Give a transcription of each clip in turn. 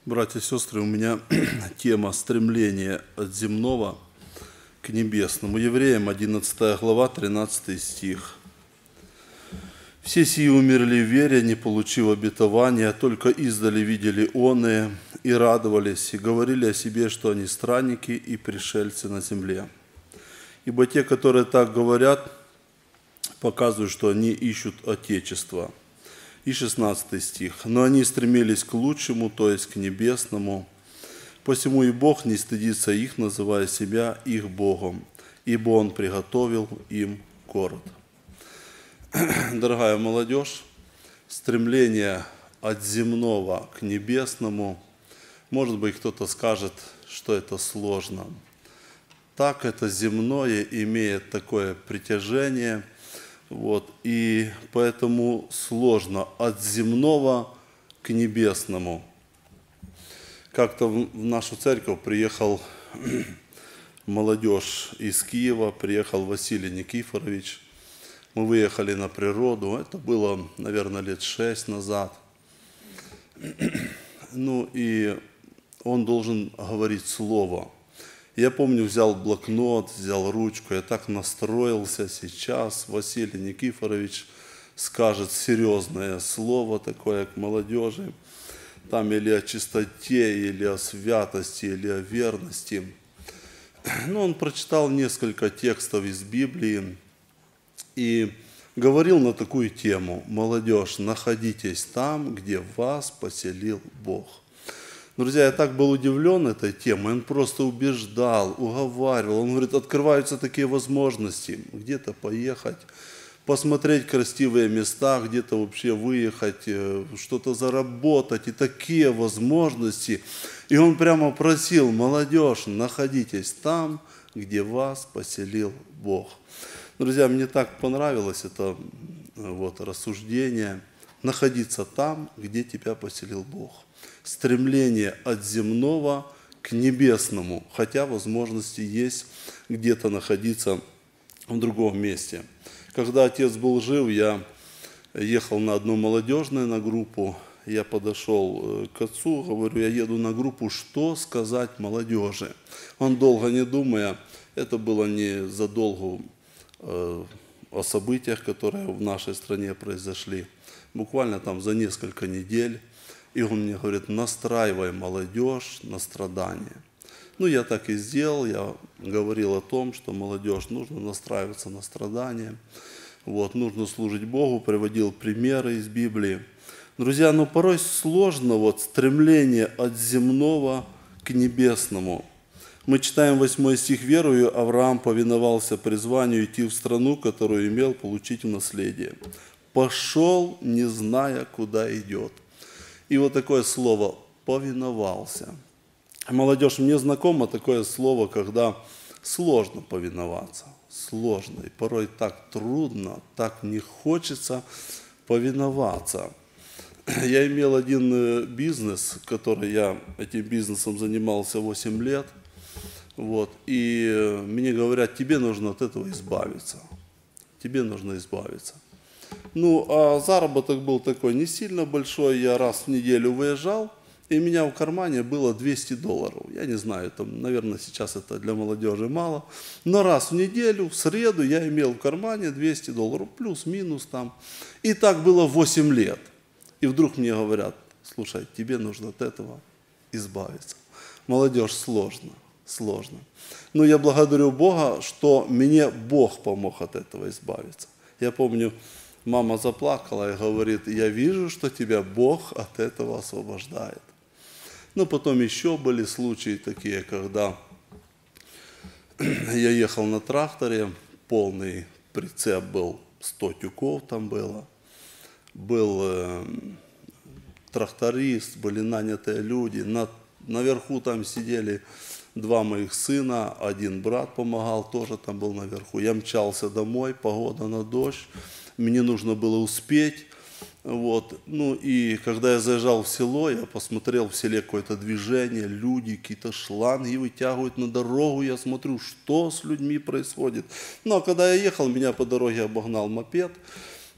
Братья и сестры, у меня тема стремления от земного к небесному. Евреям 11 глава, 13 стих. «Все сии умерли в вере, не получив обетования, только издали видели оные, и радовались, и говорили о себе, что они странники и пришельцы на земле. Ибо те, которые так говорят, показывают, что они ищут Отечества». И 16 стих. «Но они стремились к лучшему, то есть к небесному. Посему и Бог не стыдится их, называя себя их Богом, ибо Он приготовил им город». Дорогая молодежь, стремление от земного к небесному, может быть, кто-то скажет, что это сложно. Так это земное имеет такое притяжение, и поэтому сложно от земного к небесному. Как-то в нашу церковь приехал молодежь из Киева, приехал Василий Никифорович. Мы выехали на природу, это было, наверное, лет 6 назад. И он должен говорить слово. Я помню, взял блокнот, взял ручку, я так настроился сейчас. Василий Никифорович скажет серьезное слово такое к молодежи. Там или о чистоте, или о святости, или о верности. Он прочитал несколько текстов из Библии и говорил на такую тему: «Молодежь, находитесь там, где вас поселил Бог». Друзья, я так был удивлен этой темой, он просто убеждал, уговаривал. Он говорит, открываются такие возможности, где-то поехать, посмотреть красивые места, где-то вообще выехать, что-то заработать, и такие возможности. И он прямо просил: молодежь, находитесь там, где вас поселил Бог. Друзья, мне так понравилось это рассуждение. Находиться там, где тебя поселил Бог. Стремление от земного к небесному, хотя возможности есть где-то находиться в другом месте. Когда отец был жив, я ехал на одну молодежную на группу, я подошел к отцу, говорю, я еду на группу, что сказать молодежи? Он, долго не думая, это было не задолго о событиях, которые в нашей стране произошли, буквально там за несколько недель. И он мне говорит, настраивай молодежь на страдания. Я так и сделал, я говорил о том, что молодежь нужно настраиваться на страдания, нужно служить Богу, приводил примеры из Библии. Друзья, порой сложно стремление от земного к небесному. Мы читаем 8 стих: «Верою Авраам повиновался призванию идти в страну, которую имел получить в наследие. Пошел, не зная, куда идет». И такое слово «повиновался». Молодежь, мне знакомо такое слово, когда сложно повиноваться. Сложно. И порой так трудно, так не хочется повиноваться. Я имел один бизнес, я этим бизнесом занимался 8 лет. И мне говорят, тебе нужно от этого избавиться. Тебе нужно избавиться. А заработок был такой не сильно большой. Я раз в неделю выезжал, и у меня в кармане было $200. Я не знаю, наверное, сейчас это для молодежи мало. Но раз в неделю, в среду, я имел в кармане $200, плюс-минус там. И так было 8 лет. И вдруг мне говорят, слушай, тебе нужно от этого избавиться. Молодежь, сложно. Но я благодарю Бога, что мне Бог помог от этого избавиться. Я помню, мама заплакала и говорит, я вижу, что тебя Бог от этого освобождает. Потом еще были случаи такие, когда я ехал на тракторе, полный прицеп был, 100 тюков там было. Был тракторист, были нанятые люди, наверху там сидели 2 моих сына, один брат помогал, тоже там был наверху. Я мчался домой, погода на дождь, мне нужно было успеть. И когда я заезжал в село, я посмотрел в селе какое-то движение, люди, какие-то шланги вытягивают на дорогу, я смотрю, что с людьми происходит. А когда я ехал, меня по дороге обогнал мопед,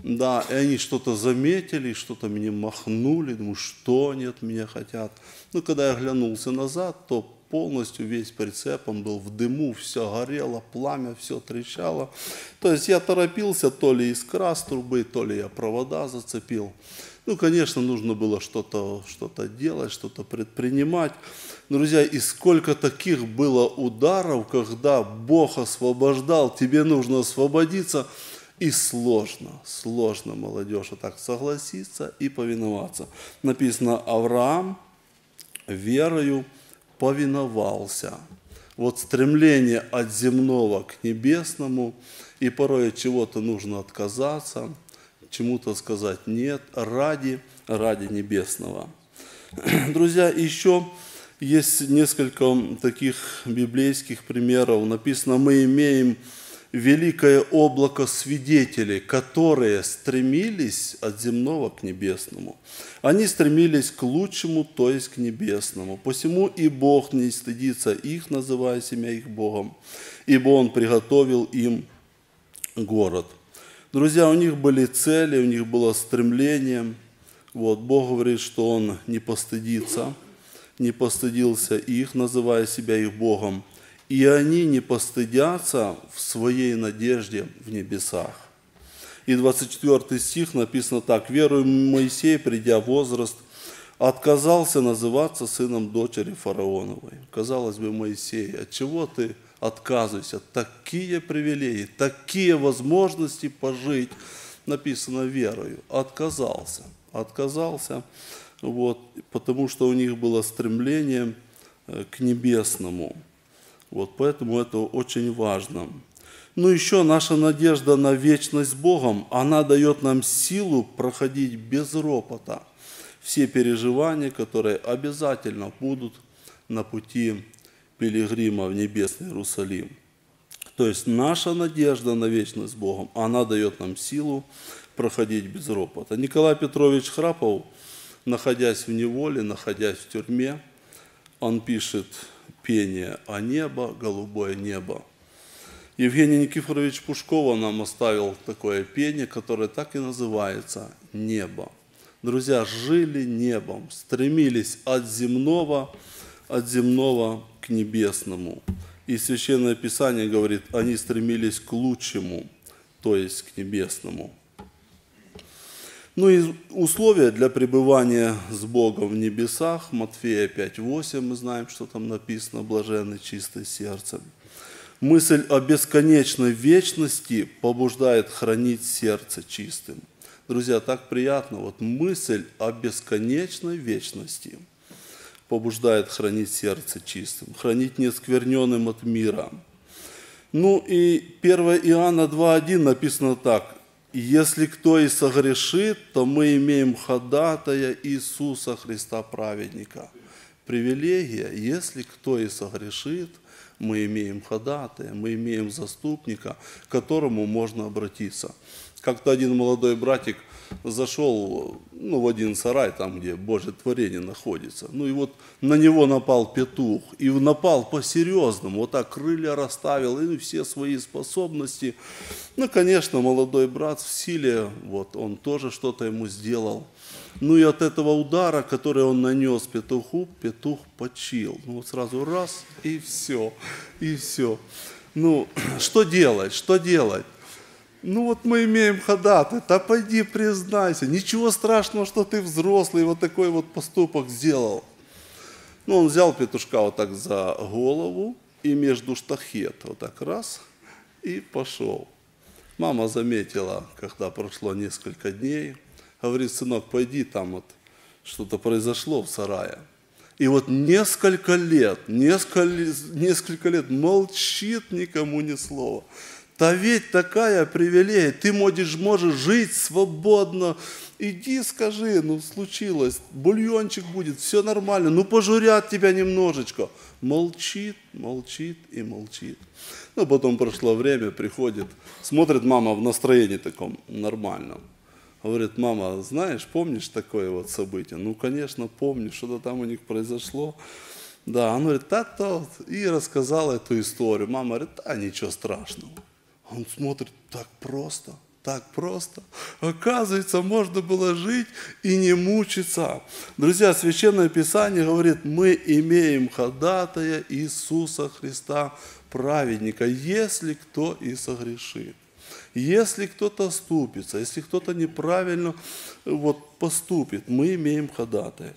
Да, и они что-то заметили, что-то мне махнули, думаю, что они от меня хотят. Ну, когда я оглянулся назад, то полностью весь прицеп, он был в дыму, все горело, пламя, все трещало. То есть я торопился, то ли искра с трубы, то ли я провода зацепил. Ну, конечно, нужно было что-то делать, что-то предпринимать. Друзья, и сколько таких было ударов, когда Бог освобождал, тебе нужно освободиться. И сложно, молодежь, а так согласиться и повиноваться. Написано, Авраам верою повиновался. Вот стремление от земного к небесному, и порой от чего-то нужно отказаться, чему-то сказать нет ради небесного. Друзья, еще есть несколько таких библейских примеров. Написано, мы имеем великое облако свидетелей, которые стремились от земного к небесному. Они стремились к лучшему, то есть к небесному. Посему и Бог не стыдится их, называя себя их Богом, ибо Он приготовил им город. Друзья, у них были цели, у них было стремление. Вот, Бог говорит, что Он не постыдился их, называя себя их Богом. И они не постыдятся в своей надежде в небесах. И 24 стих написано так. «Веруя Моисей, придя в возраст, отказался называться сыном дочери фараоновой». Казалось бы, Моисей, от чего ты отказываешься? Такие привилегии, такие возможности пожить. Написано верою. Отказался, вот, потому что у них было стремление к небесному. Вот, поэтому это очень важно. Ну, еще наша надежда на вечность с Богом, она дает нам силу проходить без ропота все переживания, которые обязательно будут на пути пилигрима в небесный Иерусалим. То есть наша надежда на вечность с Богом, она дает нам силу проходить без ропота. Николай Петрович Храпов, находясь в неволе, находясь в тюрьме, он пишет пение «О небо, голубое небо». Евгений Никифорович Пушкова нам оставил такое пение, которое так и называется «Небо». Друзья, жили небом, стремились от земного к небесному. И Священное Писание говорит, они стремились к лучшему, то есть к небесному. Ну и условия для пребывания с Богом в небесах, Матфея 5:8, мы знаем, что там написано, блаженны чистые сердцем. Мысль о бесконечной вечности побуждает хранить сердце чистым. Друзья, так приятно, вот мысль о бесконечной вечности побуждает хранить сердце чистым, хранить неоскверненным от мира. Ну и 1 Иоанна 2:1 написано так. Если кто и согрешит, то мы имеем ходатая Иисуса Христа праведника. Привилегия, если кто и согрешит, мы имеем ходатая, мы имеем заступника, к которому можно обратиться. Как-то один молодой братик зашел в один сарай, там, где Божье творение находится. Ну и вот на него напал петух. И напал по-серьезному. Вот так крылья расставил, и все свои способности. Ну, конечно, молодой брат в силе, вот он тоже что-то ему сделал. Ну и от этого удара, который он нанес петуху, петух почил. Ну вот сразу раз, и все. Ну, что делать? Ну вот мы имеем ходатай, да пойди признайся. Ничего страшного, что ты взрослый, вот такой вот поступок сделал. Ну он взял петушка вот так за голову и между штахет вот так раз и пошел. Мама заметила, когда прошло несколько дней, говорит, сынок, пойди, там вот что-то произошло в сарае. И вот несколько лет молчит никому ни слова. Да ведь такая привилегия, ты можешь жить свободно. Иди скажи, случилось, бульончик будет, все нормально, пожурят тебя немножечко. Молчит. Потом прошло время, приходит, смотрит мама в настроении таком нормальном. Говорит, мама, знаешь, помнишь такое вот событие? Ну, конечно, помню, что-то там у них произошло. Да, он говорит, и рассказал эту историю. Мама говорит, ничего страшного. Он смотрит, так просто. Так просто. Оказывается, можно было жить и не мучиться. Друзья, Священное Писание говорит, мы имеем ходатая Иисуса Христа, праведника, если кто и согрешит. Если кто-то оступится, если кто-то неправильно поступит, мы имеем ходатая.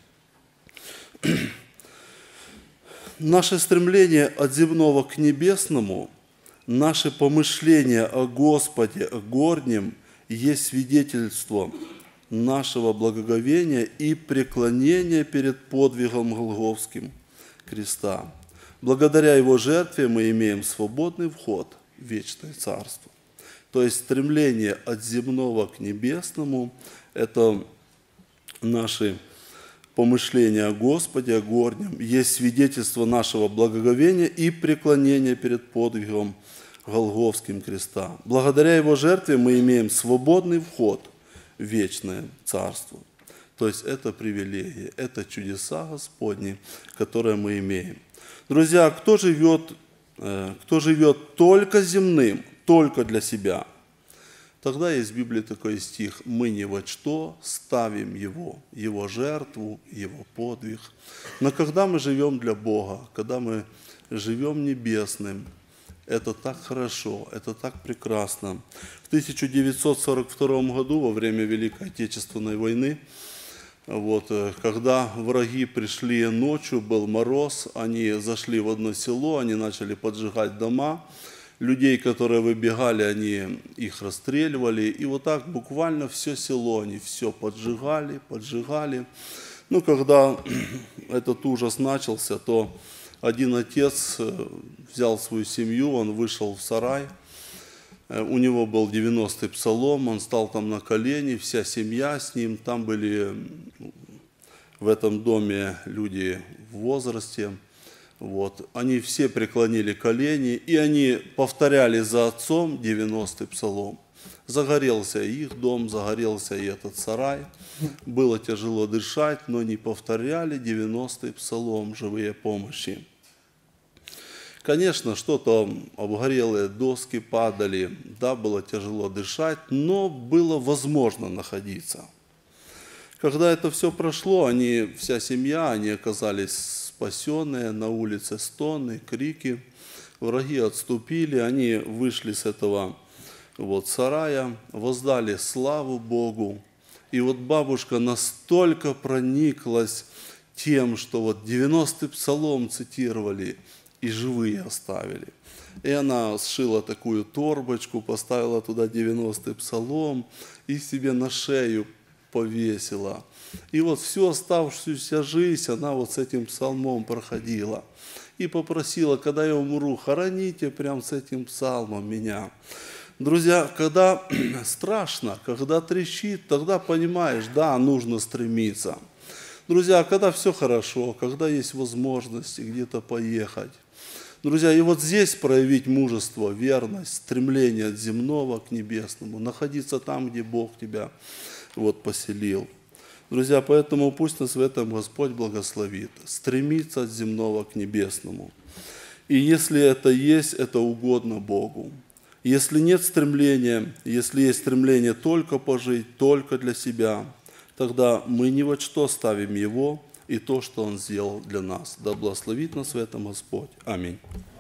Наше стремление от земного к небесному, наше помышление о Господе, о горнем, есть свидетельство нашего благоговения и преклонения перед подвигом Голгофским креста. Благодаря Его жертве мы имеем свободный вход в вечное Царство. То есть стремление от земного к небесному – это наши помышления о Господе, о горнем, есть свидетельство нашего благоговения и преклонения перед подвигом Голгофским креста. Благодаря Его жертве мы имеем свободный вход в вечное Царство. То есть это привилегия, это чудеса Господни, которые мы имеем. Друзья, кто живет только земным, только для себя, тогда есть в Библии такой стих: мы ни во что ставим Его жертву, Его подвиг. Но когда мы живем для Бога, когда мы живем небесным, это так хорошо, это так прекрасно. В 1942 году, во время Великой Отечественной войны, когда враги пришли ночью, был мороз, они зашли в одно село, они начали поджигать дома. Людей, которые выбегали, они их расстреливали. И вот так буквально все село они все поджигали. Ну, когда этот ужас начался, то один отец взял свою семью, он вышел в сарай. У него был 90-й псалом, он стал там на колени, вся семья с ним. Там были в этом доме люди в возрасте. Они все преклонили колени, и они повторяли за отцом 90-й псалом. Загорелся их дом, загорелся и этот сарай. Было тяжело дышать, но они повторяли 90-й псалом, живые помощи. Конечно, что-то обгорелые доски падали, да, было тяжело дышать, но было возможно находиться. Когда это все прошло, вся семья, они оказались спасенные, на улице стоны, крики, враги отступили, они вышли с этого сарая, воздали славу Богу. И бабушка настолько прониклась тем, что 90-й псалом цитировали, и живые оставили. И она сшила такую торбочку, поставила туда 90-й псалом и себе на шею повесила. И всю оставшуюся жизнь она с этим псалмом проходила. И попросила, когда я умру, хороните прям с этим псалмом меня. Друзья, когда страшно, когда трещит, тогда понимаешь, да, нужно стремиться. Друзья, когда все хорошо, когда есть возможности где-то поехать. Друзья, и здесь проявить мужество, верность, стремление от земного к небесному, находиться там, где Бог тебя поселил. Друзья, поэтому пусть нас в этом Господь благословит. Стремиться от земного к небесному. И если это есть, это угодно Богу. Если нет стремления, если есть стремление только пожить, только для себя, тогда мы ни во что ставим Его и то, что Он сделал для нас. Да благословит нас в этом Господь. Аминь.